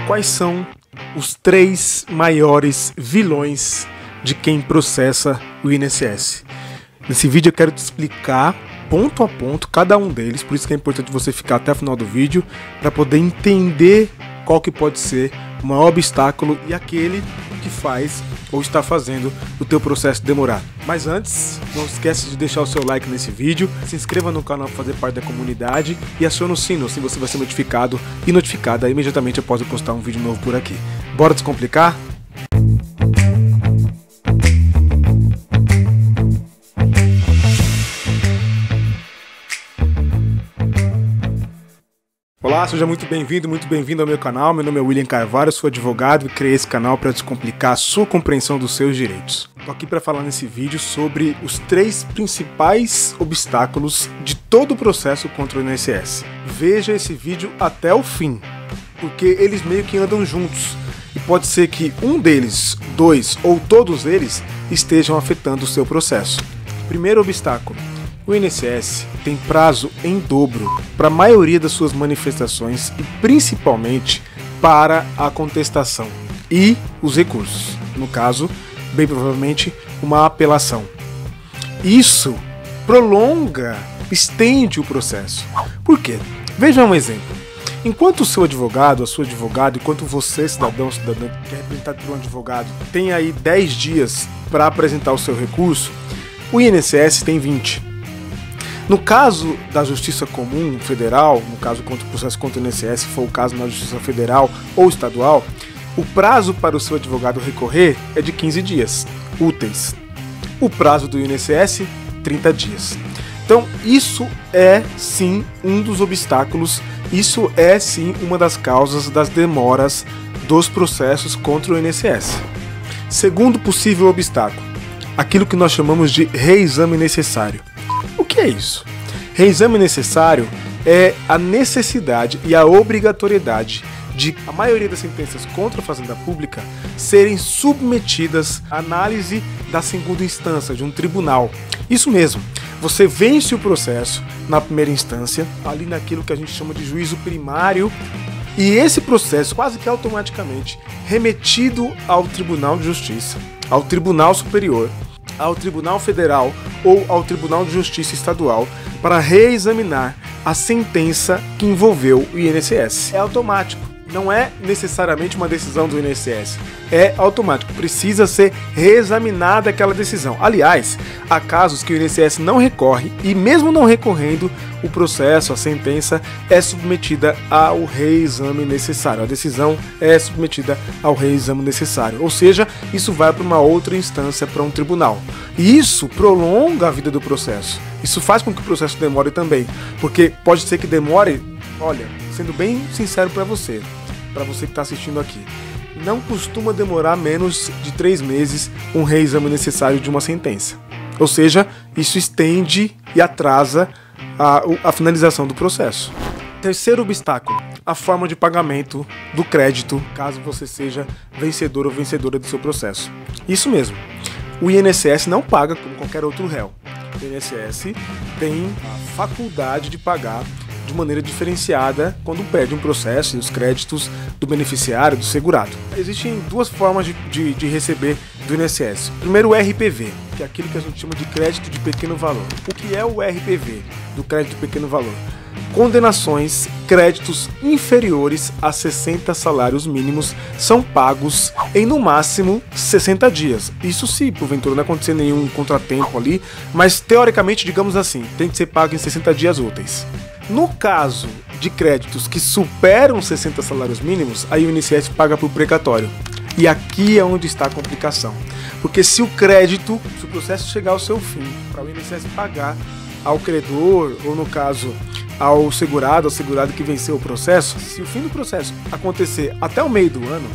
quais são os 3 maiores vilões de quem processa o INSS. Nesse vídeo eu quero te explicar ponto a ponto cada um deles, por isso que é importante você ficar até o final do vídeo para poder entender qual que pode ser o maior obstáculo e aquele que faz ou está fazendo o teu processo demorar. Mas antes, não esquece de deixar o seu like nesse vídeo, se inscreva no canal para fazer parte da comunidade e acione o sino, assim você vai ser notificado e notificada imediatamente após eu postar um vídeo novo por aqui. Bora descomplicar? Olá, seja muito bem-vindo ao meu canal. Meu nome é William Carvalho, eu sou advogado e criei esse canal para descomplicar a sua compreensão dos seus direitos. Estou aqui para falar nesse vídeo sobre os 3 principais obstáculos de todo o processo contra o INSS. Veja esse vídeo até o fim, porque eles meio que andam juntos e pode ser que um deles, 2 ou todos eles estejam afetando o seu processo. Primeiro obstáculo. O INSS tem prazo em dobro para a maioria das suas manifestações e principalmente para a contestação e os recursos. No caso, bem provavelmente, uma apelação. Isso prolonga, estende o processo. Por quê? Veja um exemplo. Enquanto o seu advogado, a sua advogada, enquanto você, cidadão, cidadã, que é representado por um advogado, tem aí 10 dias para apresentar o seu recurso, o INSS tem 20. No caso da Justiça Comum Federal, no caso contra o processo contra o INSS, se for o caso na Justiça Federal ou Estadual, o prazo para o seu advogado recorrer é de 15 dias úteis. O prazo do INSS, 30 dias. Então, isso é sim um dos obstáculos, isso é sim uma das causas das demoras dos processos contra o INSS. Segundo possível obstáculo, aquilo que nós chamamos de reexame necessário. O que é isso? Reexame necessário é a necessidade e a obrigatoriedade de a maioria das sentenças contra a Fazenda Pública serem submetidas à análise da segunda instância, de um tribunal. Isso mesmo, você vence o processo na primeira instância, ali naquilo que a gente chama de juízo primário, e esse processo quase que automaticamente remetido ao Tribunal de Justiça, ao Tribunal Superior, ao Tribunal Federal ou ao Tribunal de Justiça Estadual para reexaminar a sentença que envolveu o INSS. É automático, não é necessariamente uma decisão do INSS, é automático, precisa ser reexaminada aquela decisão. Aliás, há casos que o INSS não recorre e mesmo não recorrendo, o processo, a sentença é submetida ao reexame necessário. A decisão é submetida ao reexame necessário. Ou seja, isso vai para uma outra instância, para um tribunal. E isso prolonga a vida do processo. Isso faz com que o processo demore também. Porque pode ser que demore, olha, sendo bem sincero para você que está assistindo aqui, não costuma demorar menos de 3 meses um reexame necessário de uma sentença. Ou seja, isso estende e atrasa a finalização do processo. Terceiro obstáculo, a forma de pagamento do crédito, caso você seja vencedor ou vencedora do seu processo. Isso mesmo, o INSS não paga como qualquer outro réu. O INSS tem a faculdade de pagar de maneira diferenciada quando perde um processo e os créditos do beneficiário, do segurado. Existem 2 formas de receber do INSS. Primeiro, o RPV, que é aquilo que a gente chama de crédito de pequeno valor. O que é o RPV, do crédito de pequeno valor? Condenações, créditos inferiores a 60 salários mínimos são pagos em no máximo 60 dias. Isso se porventura não acontecer nenhum contratempo ali, mas teoricamente, digamos assim, tem que ser pago em 60 dias úteis. No caso de créditos que superam 60 salários mínimos, aí o INSS paga por precatório. E aqui é onde está a complicação. Porque se o processo chegar ao seu fim, para o INSS pagar ao credor, ou no caso ao segurado que venceu o processo, se o fim do processo acontecer até o meio do ano,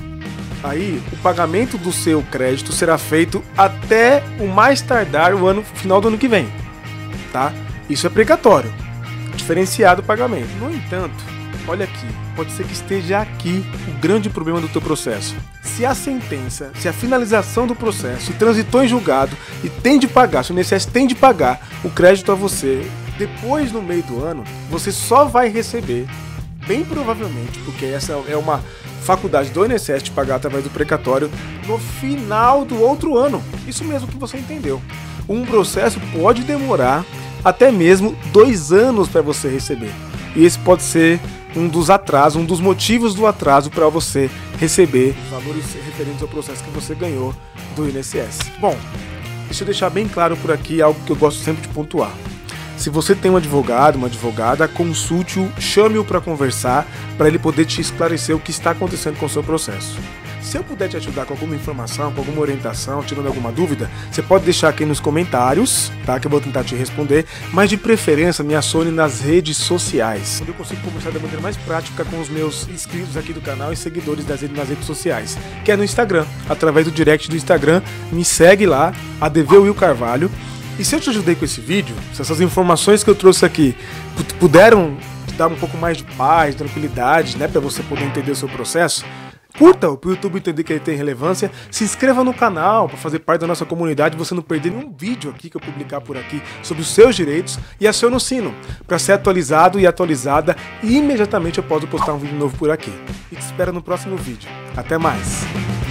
aí o pagamento do seu crédito será feito até o mais tardar o final do ano que vem. Tá? Isso é precatório. Diferenciado o pagamento. No entanto, olha aqui, pode ser que esteja aqui o grande problema do teu processo. Se a sentença, se a finalização do processo se transitou em julgado e tem de pagar, se o INSS tem de pagar o crédito a você, depois no meio do ano, você só vai receber, bem provavelmente, porque essa é uma faculdade do INSS te pagar através do precatório no final do outro ano. Isso mesmo que você entendeu. Um processo pode demorar até mesmo 2 anos para você receber. E esse pode ser um dos atrasos, um dos motivos do atraso para você receber os valores referentes ao processo que você ganhou do INSS. Bom, deixa eu deixar bem claro por aqui algo que eu gosto sempre de pontuar. Se você tem um advogado, uma advogada, consulte-o, chame-o para conversar, para ele poder te esclarecer o que está acontecendo com o seu processo. Se eu puder te ajudar com alguma informação, com alguma orientação, tirando alguma dúvida, você pode deixar aqui nos comentários, tá? Que eu vou tentar te responder, mas de preferência me acione nas redes sociais, onde eu consigo conversar da maneira mais prática com os meus inscritos aqui do canal e seguidores nas redes sociais, que é no Instagram, através do direct do Instagram, me segue lá, ADV Will Carvalho. E se eu te ajudei com esse vídeo, se essas informações que eu trouxe aqui puderam te dar um pouco mais de paz, tranquilidade, né, para você poder entender o seu processo, curta-o para o YouTube entender que ele tem relevância, se inscreva no canal para fazer parte da nossa comunidade, você não perder nenhum vídeo aqui que eu publicar por aqui sobre os seus direitos, e acione o sino para ser atualizado e atualizada imediatamente após eu postar um vídeo novo por aqui. E te espero no próximo vídeo. Até mais!